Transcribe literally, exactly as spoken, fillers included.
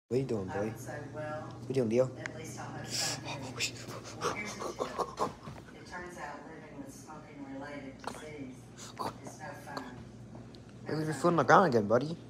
What are you doing, I boy? would say, well, What you doing, Leo? at least I'll have something. Well, here's the tip. It turns out living with smoking-related disease is no fun. Why leave your foot on the ground again, buddy?